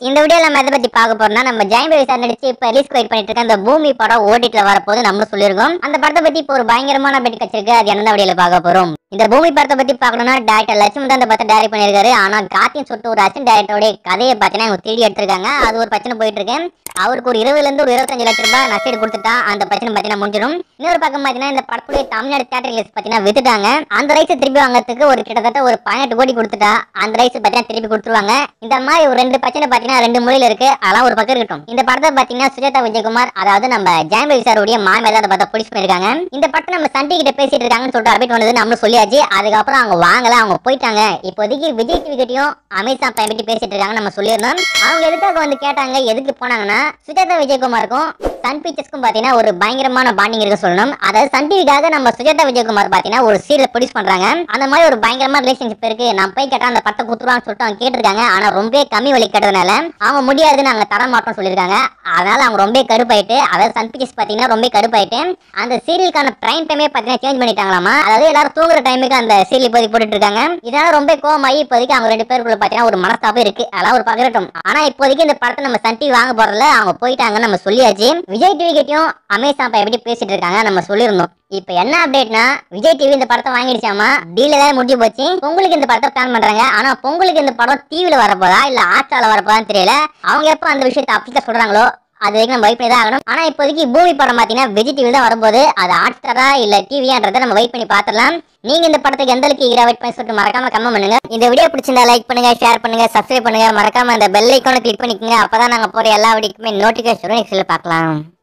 இந்த வீடியோல நம்ம எதை பத்தி பார்க்க போறோம்னா நம்ம ஜெயம்ரவி சார் நடிச்சு இப்ப ரிலீஸ் வெயிட் பண்ணிட்டு இருக்க அந்த பூமி படம் ஓடிடில வரப்போது நம்ம சொல்லிருக்கோம். அந்த படத்தை பத்தி இப்போ ஒரு பயங்கரமான அப்டேட் கிடைச்சிருக்கு. அது என்ன வீடியோல பார்க்க போறோம். இந்த பூமி படத்தை பத்தி பார்க்கணும்னா டைரக்டர் லட்சுமி தான் அந்த படத்தை டைரக்ட் பண்ணிருக்காரு. ஆனா கார்த்தின் சொல்லிட்டு ஒரு அசிஸ்டன்ட் டைரக்டரோட கதையை பார்த்தீங்கன்னா இவங்க தேடி எடுத்திருக்காங்க. அது ஒரு பிரச்சனை போயிட்டு இருக்கு. அவருக்கு ஒரு 20 ல இருந்து ஒரு 25 லட்சம் ரூபாய் நஷ்டம் கொடுத்துட்டா அந்த பிரச்சனை பார்த்தீங்கன்னா முடிஞ்சிடும். இன்னொரு பக்கம் பார்த்தீங்கன்னா இந்த படத்துடைய தமிழ்நாடு தியேட்டர் ரிலீஸ் பார்த்தீங்கன்னா வித்துட்டாங்க. அந்த ரைட்ஸ் திருப்பி வாங்குறதுக்கு ஒரு கிட்டத்தட்ட ஒரு 18 கோடி கொடுத்துட்டா அந்த ரைட்ஸ் பார்த்தீங்கன்னா திருப்பி கொடுத்துருவாங்க. இந்த மாதிரி ஒரு 2 பிரச்சனை பார்த்தீங்கன்னா 2 முறையில் இருக்கு. அதெல்லாம் ஒரு பக்கம் இருக்கட்டும். இந்த படத்தை பார்த்தீங்கன்னா சுஜாதா விஜயகுமார் அதாவது நம்ம ஜெயம்ரவி சாருடைய மாமியார் தான் அந்த படத்தை பிடிச்சி பண்ணிருக்காங்க. இந்த படத்தை நம்ம சன் டிவி கிட்ட பேசிட்டு இருக்காங்கன்னு சொல்லிட்டு அப்டேட் வந்தது நம்ம சொல்லியாச்சு. அதுக்கப்புறம் அவங்க வாங்கல, அவங்க போயிட்டாங்க. இப்போதைக்கு விஜய் டிவி கிட்டையும் அமேசான் பிரைம் பத்தி பேசிட்டு இருக்காங்க நம்ம சொல்லியிருந்தோம். அவங்க எதுக்காக வந்து கேட்டாங்க, எதுக்கு போனாங்கன்னா சுஜாதா விஜயகுமாருக்கும் சன் பிக்சர்ஸ்க்கும் பாத்தீங்கன்னா ஒரு பயங்கரமான பாண்டிங் இருக்கு சொல்லணும். அதாவது சன் டிவிக்காக நம்ம சுஜாதா விஜயகுமார் பாத்தீங்கன்னா ஒரு சீரியல் ப்ரொடியூஸ் பண்றாங்க. அந்த மாதிரி ஒரு பயங்கரமான ரிலேஷன்ஷிப் இருக்கு. நான் போய் கேட்டா அந்த படத்தை குத்துருவான்னு சொல்லிட்டு அவங்க கேட்டிருக்காங்க. ஆனா ரொம்ப கம்மி விலை கேட்டதுனால அவங்க முடியாது, நாங்க தர மாட்டோம் சொல்லியிருக்காங்க. அதனால அவங்க ரொம்ப கடுப்பாயிட்டு, அதாவது சன் பிக்சர்ஸ் பாத்தீங்கன்னா ரொம்ப கடுப்பாயிட்டு அந்த சீரியலுக்கான பிரைம் டைமே பாத்தீங்கன்னா சேஞ்ச் பண்ணிட்டாங்களாமா. அதாவது எல்லாரும் தூங்குற டைமுக்கு அந்த சீரியல் இப்போதைக்கு போட்டுட்டு இருக்காங்க. இதனால ரொம்ப கோவமாயி இப்போதைக்கு அவங்க 2 பேருக்குள்ள பாத்தீங்கன்னா ஒரு மனஸ்தாபம் இருக்கு. அதெல்லாம் ஒரு பகரட்டும். ஆனா இப்போதைக்கு இந்த படத்தை நம்ம சன் டிவி வாங்க போறதுல அவங்க போயிட்டாங்கன்னு நம்ம சொல்லியாச்சு. விஜய் டிவி கிட்டையும் அமேசான் எப்படி பேசிட்டு இருக்காங்க நம்ம சொல்லியிருந்தோம். இப்ப என்ன அப்டேட்னா விஜய் டிவி இந்த படத்தை வாங்கிடுச்சாமா, டீல் ஏதாவது முடிஞ்சு போச்சு. பொங்கலுக்கு இந்த படத்தை பிளான் பண்றாங்க. ஆனா பொங்கலுக்கு இந்த படம் டிவில வரப்போதா இல்ல ஹாட்ஸ்டார்ல வரப்போதான்னு தெரியல. அவங்க எப்ப அந்த விஷயத்தை அப்டேட் சொல்றாங்களோ அது வரைக்கும் நம்ம வெயிட் பண்ணி தான் ஆகணும். ஆனா இப்போதைக்கு பூமி படம் பாத்தீங்கன்னா விஜய் டிவி தான் வரும்போது அது ஹாட்ஸ்டாரா இல்ல டிவியான்றதை நம்ம வெயிட் பண்ணி பாத்துடலாம். நீங்க இந்த படத்துக்கு எந்த அளவுக்கு ஈரா வெயிட் பண்ணி சொல்லிட்டு மறக்காம கமெண்ட் பண்ணுங்க. இந்த வீடியோ பிடிச்சிருந்தா லைக் பண்ணுங்க, ஷேர் பண்ணுங்க, சப்ஸ்கிரைப் பண்ணுங்க. மறக்காம அந்த பெல் ஐகானை கிளிக் பண்ணிக்கோங்க. அப்பதான் நாங்க போற எல்லா வீடியோக்குமே நோட்டிபிகேஷன் பார்க்கலாம்.